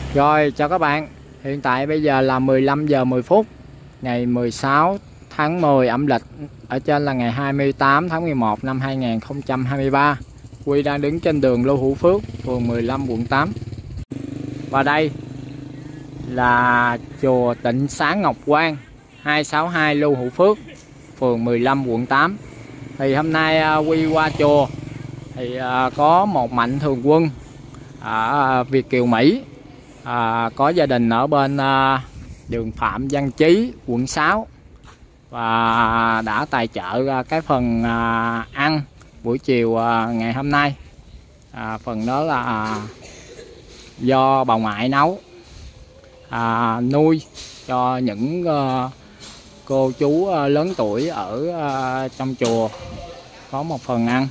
Rồi chào các bạn. Hiện tại bây giờ là 15 giờ 10 phút ngày 16 tháng 10 âm lịch. Ở trên là ngày 28 tháng 11 năm 2023. Huy đang đứng trên đường Lưu Hữu Phước, phường 15 quận 8. Và đây là chùa Tịnh Xá Ngọc Quang 262 Lưu Hữu Phước, phường 15 quận 8. Thì hôm nay Huy qua chùa thì có một mạnh thường quân ở Việt Kiều Mỹ, có gia đình ở bên đường Phạm Văn Chí quận 6 và đã tài trợ cái phần ăn buổi chiều ngày hôm nay. Phần đó là do bà ngoại nấu, nuôi cho những cô chú lớn tuổi ở trong chùa có một phần ăn.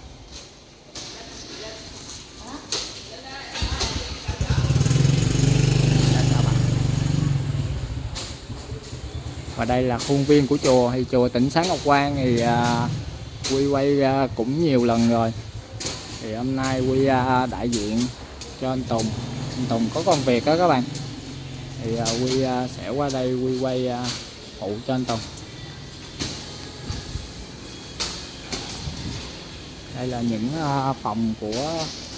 Và đây là khuôn viên của chùa. Thì chùa Tịnh Xá Ngọc Quang thì Huy quay cũng nhiều lần rồi. Thì hôm nay Huy đại diện cho anh Tùng. Anh Tùng có công việc đó các bạn. Thì Huy sẽ qua đây Huy quay phụ cho anh Tùng. Đây là những phòng của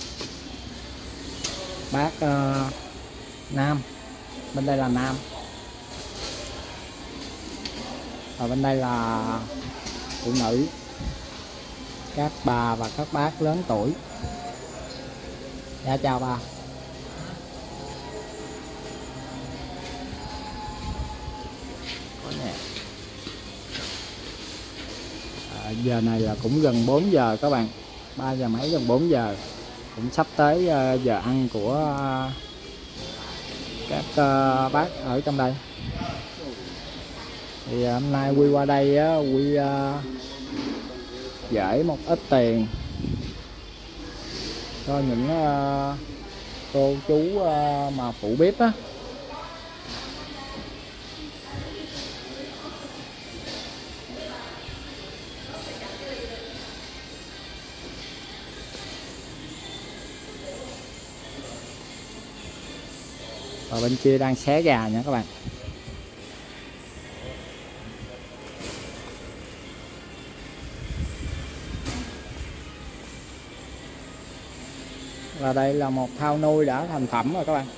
bác Nam. Bên đây là Nam. Và bên đây là phụ nữ, các bà và các bác lớn tuổi. Dạ chào bà. Có nè. Giờ này là cũng gần 4 giờ các bạn, 3 giờ mấy gần 4 giờ, cũng sắp tới giờ ăn của các bác ở trong đây. Thì hôm nay Huy qua đây Huy gửi một ít tiền cho những cô chú mà phụ bếp á. Và bên kia đang xé gà nha các bạn. Và đây là một thao nuôi đã thành phẩm rồi các bạn.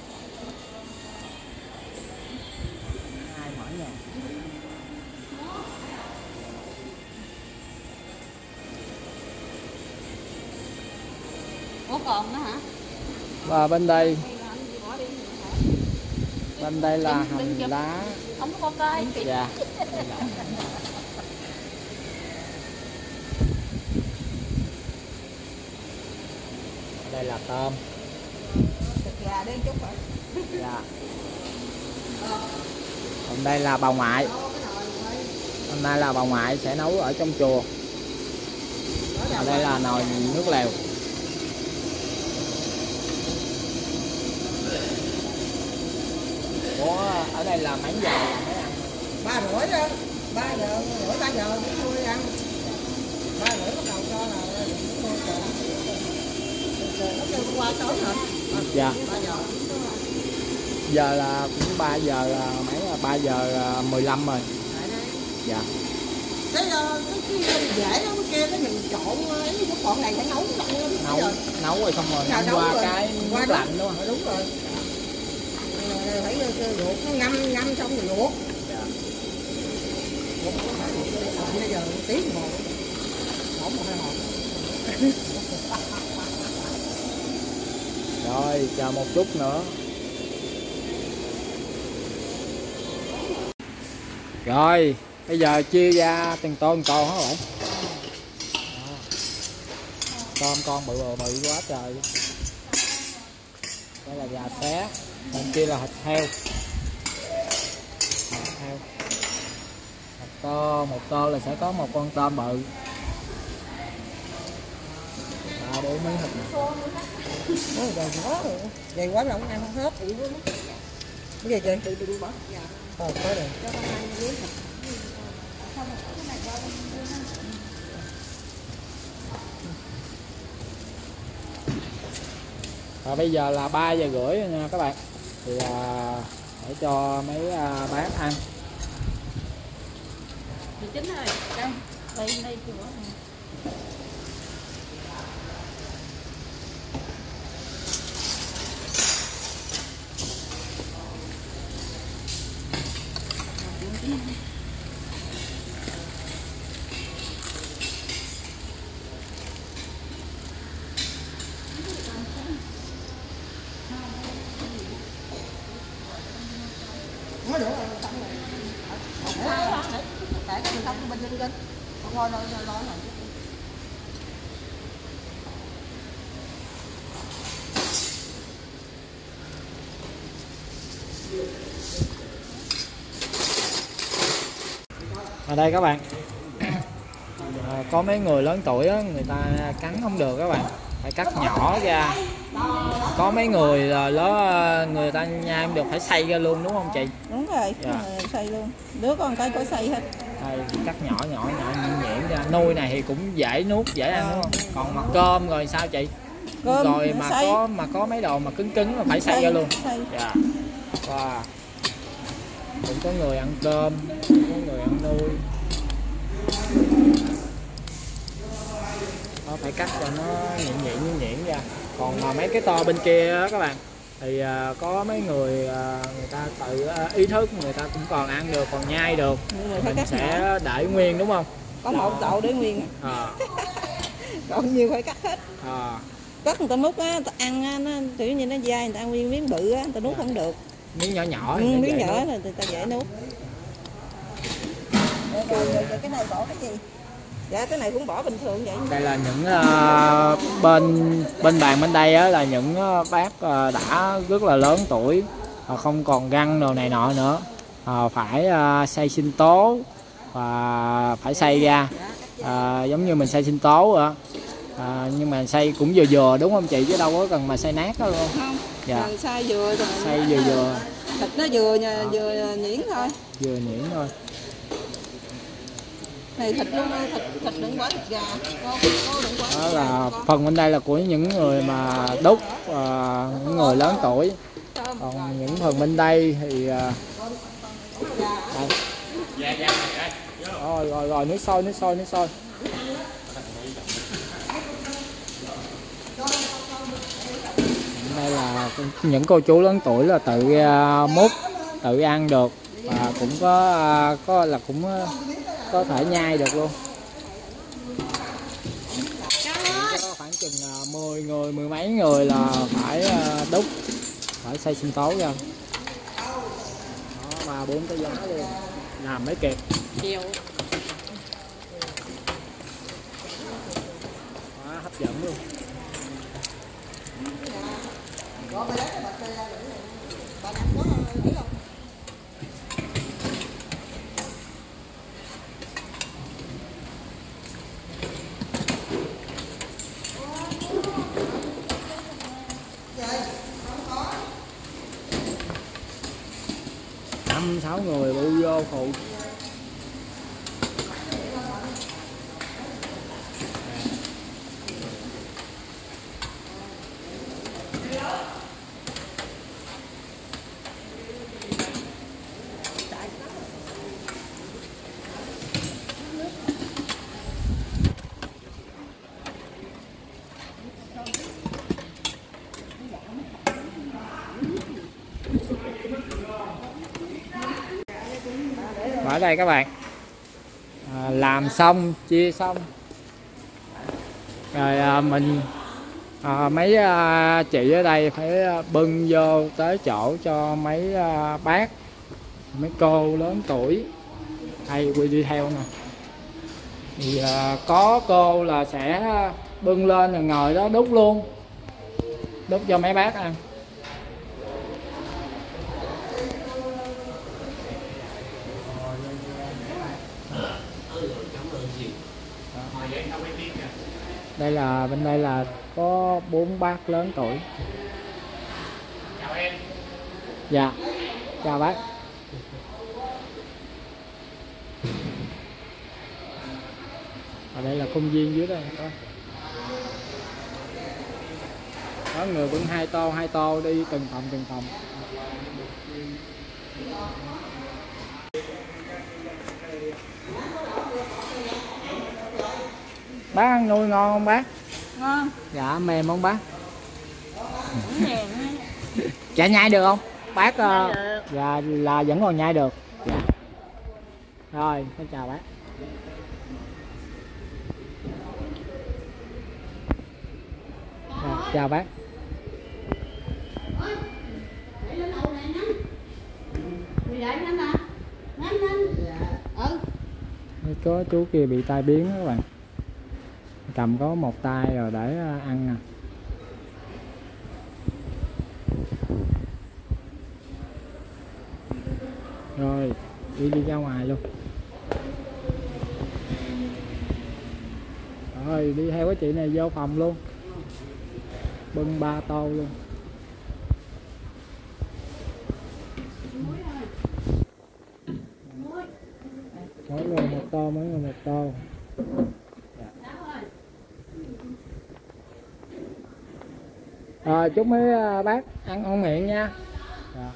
Ủa còn nữa hả? Và bên đây là hành lá. Không có cây. Dạ. Đây là tôm. Thịt gà đi chút rồi. Dạ. Còn đây là bà ngoại. Hôm nay là bà ngoại sẽ nấu ở trong chùa. Ở đây là nồi nước lèo. Ủa, ở đây là mấy giờ mới ăn? 3 rưỡi đó. 3 giờ rưỡi 3 giờ chúng tôi ăn. 3 rưỡi bắt đầu cho là nó kêu qua tối hả? Dạ. 3 giờ. Giờ là cũng 3 giờ mấy, 3 giờ 15 rồi. Dạ. Cái dễ nó kia nó nhìn trộn cái bọn này phải nấu Nấu rồi xong rồi ngâm qua rồi. Cái nước lạnh đúng không? Đúng rồi. Phải luộc nó ngâm xong rồi luộc. Dạ. Bây giờ tiếng một hổn một hai hộp. Rồi chờ một chút nữa. Rồi bây giờ chia ra từng con hả bạn? Tôm con bự quá trời. Đây là gà xé, bên kia là thịt heo. Một tô là sẽ có một con tôm bự. 3-4 miếng thịt này. Vậy quá mà không ăn không hết. Cái gì chị? Đừng bỏ. Có rồi. Và bây giờ là 3 giờ rưỡi nha các bạn. thì để cho mấy bác ăn. Chị Chính ơi, đây của nói nữa xong rồi. Để cái mình xong bên dân dân. Thôi lo này. Ở đây các bạn, có mấy người lớn tuổi á, người ta cắn không được các bạn, phải cắt nhỏ ra. Có mấy người lớn người ta nhai không được, phải xay ra luôn đúng không chị? Đúng rồi, Dạ. xay luôn. Đứa con cái có xay hết. Đây, cắt nhỏ nhuyễn ra. Nuôi này thì cũng dễ nuốt, dễ ăn đúng không? Còn mặt cơm rồi sao chị? Cơm Rồi xay. mà có mấy đồ mà cứng là phải xay ra luôn. Xay. Dạ. Wow. Cũng có người ăn cơm, cũng có người ăn nuôi. Đó, phải cắt cho nó nhuyễn ra. Còn mà mấy cái to bên kia đó các bạn, thì có mấy người người ta tự ý thức, người ta cũng còn ăn được, còn nhai được. Mình sẽ để nguyên đúng không? Có một chậu để nguyên. Còn nhiều phải cắt hết. Cắt người ta múc á, ta ăn á, nó kiểu như nó dai, người ta ăn nguyên miếng bự á, người ta nuốt không được. Miếng nhỏ miếng nhỏ là người ta dễ nuốt. Rồi cái này bỏ cái gì? Dạ cái này cũng bỏ bình thường vậy. Đây là những bên bàn bên đây á, là những bác đã rất là lớn tuổi, không còn răng đồ này nọ nữa, phải xay sinh tố và phải xay ra giống như mình xay sinh tố vậy. Nhưng mà xay cũng vừa đúng không chị, chứ đâu có cần mà xay nát đó luôn. Không. Dạ. Xay vừa rồi. Xay vừa. Thịt nó vừa nhuyễn thôi. Vừa nhuyễn thôi. Này thịt luôn, thịt đừng quá thịt gà. Đó là phần bên đây là của những người mà đúc, những người lớn tuổi. Còn những phần bên đây thì rồi nước sôi. Đây là những cô chú lớn tuổi là tự múc, tự ăn được, và cũng có là cũng có thể nhai được luôn. Có khoảng chừng 10 người, mười mấy người là phải đúc, phải xay sinh tố ra. Đó, 3-4 cái giá luôn, làm mới kịp. Quá hấp dẫn luôn. Năm 6 người bu vô phụ. Ở đây các bạn, làm xong chia xong rồi mình mấy chị ở đây phải bưng vô tới chỗ cho mấy bác, mấy cô lớn tuổi hay đi theo nè. Thì có cô là sẽ bưng lên rồi ngồi đó đút luôn, đút cho mấy bác ăn. Đây là bên đây là có 4 bác lớn tuổi. Chào em. Dạ, chào bác. Ở đây là công viên dưới đây có người bưng hai tô đi từng phòng. Bác ăn nuôi ngon không bác? Ngon. Dạ mềm không bác? Mềm. Chả nhai được không bác? Được. Dạ là vẫn còn nhai được. Dạ. Rồi xin chào bác. Dạ, chào bác. Có chú kia bị tai biến đó các bạn, cầm có một tay rồi để ăn nè. Rồi đi ra ngoài luôn. Rồi đi theo cái chị này vô phòng luôn, bưng 3 tô luôn. Mỗi người một tô, mỗi người một tô. Rồi chúc mấy bác ăn ngon miệng nha. Dạ.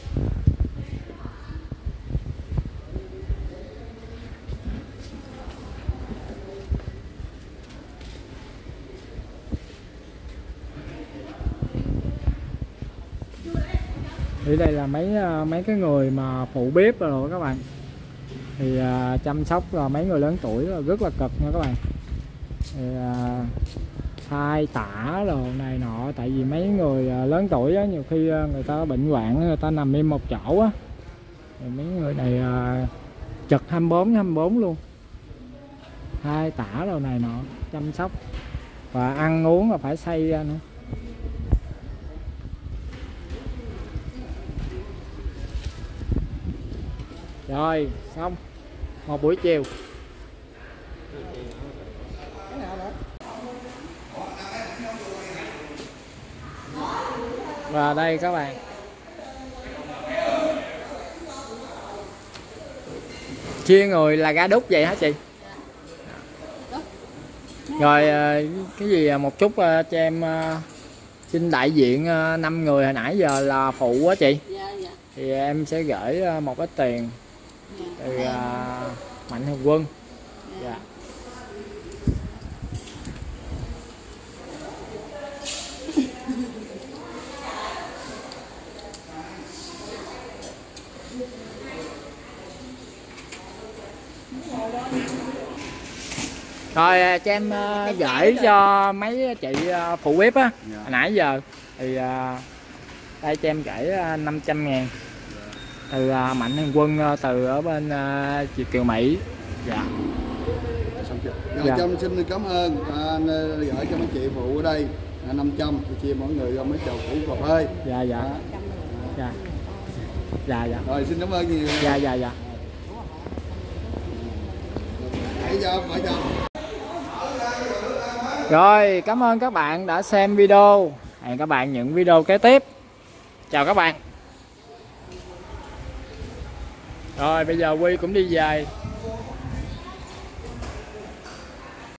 Thì đây là mấy cái người mà phụ bếp rồi các bạn, thì chăm sóc là mấy người lớn tuổi là rất là cực nha các bạn. Thì thay tả đồ này nọ, tại vì mấy người lớn tuổi á, nhiều khi người ta bệnh hoạn, người ta nằm im một chỗ á, thì mấy người này trực 24/24 luôn, thay tả đồ này nọ, chăm sóc và ăn uống là phải xay ra nữa. Rồi xong một buổi chiều. Và đây các bạn, chia người là gà đúc vậy hả chị? Rồi cái gì một chút cho em xin đại diện 5 người hồi nãy giờ là phụ á chị. Thì em sẽ gửi một ít tiền từ Mạnh Thường Quân. Dạ. Rồi cho em gửi cho mấy chị phụ bếp á, hồi nãy giờ thì đây cho em gửi 500.000 từ Mạnh Thường Quân từ ở bên chị Kiều Mỹ. Dạ. Dạ. Trâm xin cảm ơn anh gửi cho mấy chị phụ ở đây 500 chia mỗi người cho mấy chầu củ cà phê. Dạ dạ. Dạ. Dạ dạ. Rồi xin cảm ơn nhiều. Dạ dạ dạ. Bây giờ vợ chồng. Rồi cảm ơn các bạn đã xem video. Hẹn các bạn những video kế tiếp. Chào các bạn. Rồi bây giờ Huy cũng đi về.